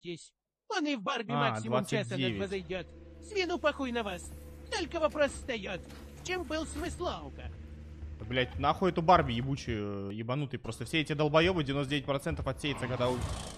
бойтесь. Он и в Барби А, максимум часа на 29. 2 зайдет. Свину похуй на вас. Только вопрос встает. В чем был смысл аука? Блять, нахуй эту Барби ебучую, ебанутый. Просто все эти долбоебы 99% отсеется, когда